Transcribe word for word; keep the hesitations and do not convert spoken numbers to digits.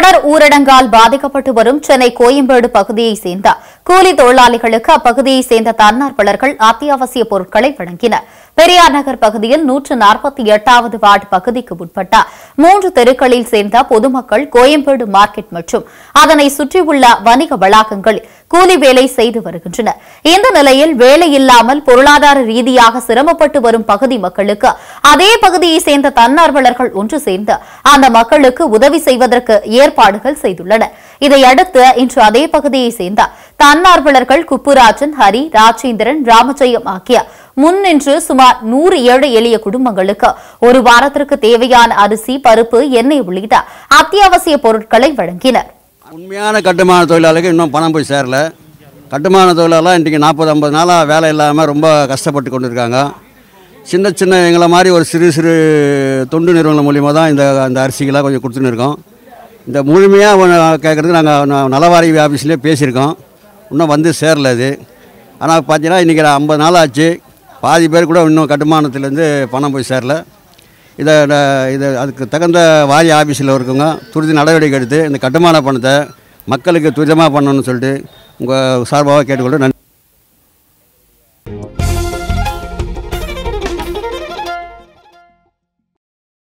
தொடர் ஊரடங்கால் பாதிக்கப்பட்டு வரும் சென்னை கோயம்பேடு பகுதியைச் சேர்ந்த கூலி தொழிலாளிகளுக்கு அப்பகுதியைச் சேர்ந்த தன்னார்வலர்கள் அத்தியாவசிய பொருட்களை வழங்கினர். பெரியார் நகர் பகுதியில் நூற்று நாற்பத்தி எட்டாவது வார்டு பகுதிக்கு உட்பட்ட மூன்று தெருக்களில் சேர்ந்த பொதுமக்கள் கோயம்பேடு மார்க்கெட் மற்றும் அதனை சுற்றியுள்ள வணிக வளாகங்களில் கூலி வேலை செய்து வருகின்றனர். இந்த நிலையில் வேலையில்லாமல் பொருளாதார ரீதியாக சிரமப்பட்டு வரும் பகுதி மக்களுக்கு அதே பகுதியைச் சேர்ந்த தன்னார்வலர்கள் ஒன்று சேர்ந்து அந்த மக்களுக்கு உதவி செய்வதற்கு ஏற்பாடுகள் செய்துள்ளனர். இதையடுத்து இன்று அதே பகுதியைச் சேர்ந்த தன்னார்வலர்கள் குப்புராஜன், ஹரி, ராஜேந்திரன், ராமஜெயம் ஆகிய முன்னின்று சுமார் நூறு ஏழை எளிய குடும்பங்களுக்கு ஒரு வாரத்திற்கு தேவையான அரிசி, பருப்பு, எண்ணெய் உள்ளிட்ட அத்தியாவசிய பொருட்களை வழங்கினர். உண்மையான கட்டுமான தொழிலாளர்கள் இன்னும் பணம் போய் சேரல. கட்டுமான தொழிலாளர் இன்றைக்கி நாற்பது ஐம்பது நாளாக வேலை இல்லாமல் ரொம்ப கஷ்டப்பட்டு கொண்டு இருக்காங்க. சின்ன சின்ன எங்களை மாதிரி ஒரு சிறு சிறு தொண்டு நிறுவனம் மூலிமா தான் இந்த அந்த அரிசிகளாக கொஞ்சம் கொடுத்துன்னு இருக்கோம். இந்த முழுமையாக கேட்குறதுக்கு நாங்கள் நலவாரி ஆஃபீஸ்லேயே பேசியிருக்கோம். இன்னும் வந்து சேரல அது. ஆனால் பார்த்தீங்கன்னா இன்றைக்கி ஐம்பது நாள் ஆச்சு. பாதி பேர் கூட இன்னும் கட்டுமானத்துலேருந்து பணம் போய் சேரல. இதை இதை அதுக்கு தகுந்த வாரிய ஆஃபீஸில் இருக்கவங்க துரித நடவடிக்கை எடுத்து இந்த கட்டுமான பணத்தை மக்களுக்கு துரிதமாக பண்ணணும்னு சொல்லிட்டு உங்கள் சார்பாக கேட்டுக்கொண்டு நன்றி.